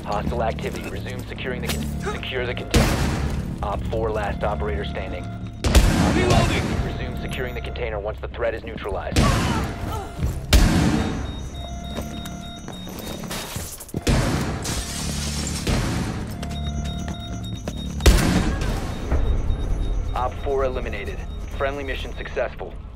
Hostile activity. Resume securing the secure the container. Op 4 last operator standing. Reloading! Resume securing the container once the threat is neutralized. Op 4 eliminated. Friendly mission successful.